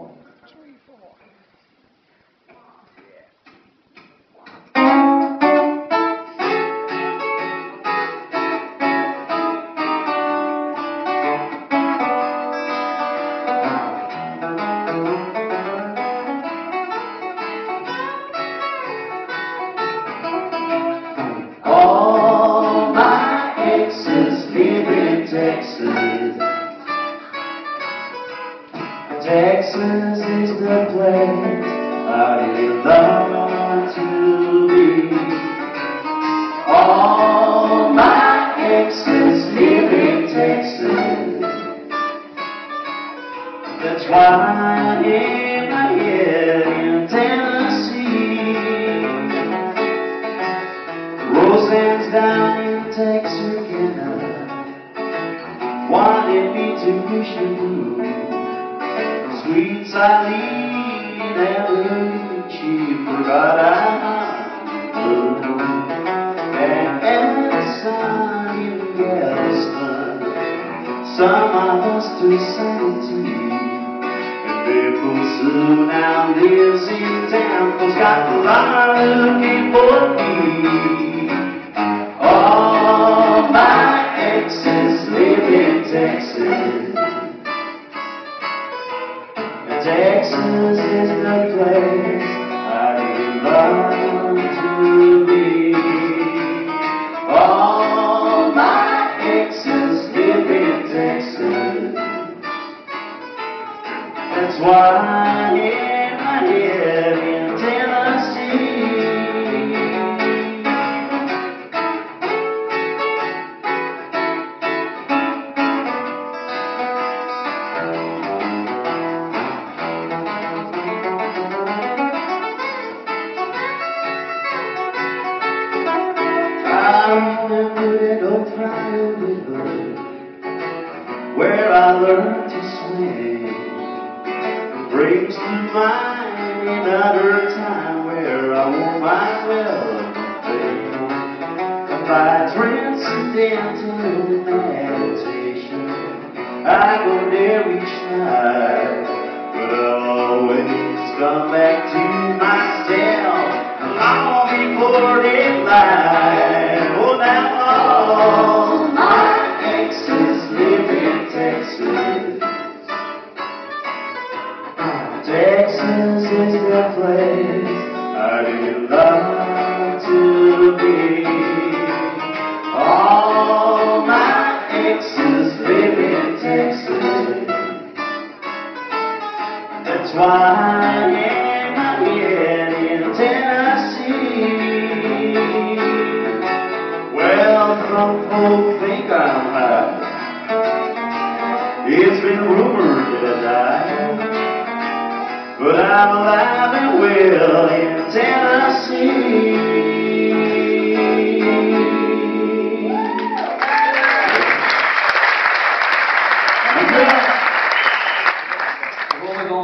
1, 3, 4. All my exes live in Texas. Texas is the place I really love to be. All my exes live in Texas. That's why I hang my head in Tennessee. Roseanne's down in Texarkana, wanted me to push the blue. Sweet Eileen and she forgot I'm blue. And Edison in Galveston, some of us to sanity. And Bill Sue now lives in Tampa's got the line looking for me. All my exes live in Texas. Texas is the place I really love to be. All my exes live in Texas. That's why I hang my head in Tennessee. I remember that Ohio River where I learned to swim. Brings to mind another time where I wore my welcome veil. By transcendental meditation, I go there each night, but I'll always come back to myself long before daylight. Oh, now all my exes live in Texas. Texas is the place I do love to be. All my exes live in Texas. That's why I hang my head in Tennessee. Well, some folks think I'm high. It's been rumored that I died, but I'm alive and well in Tennessee.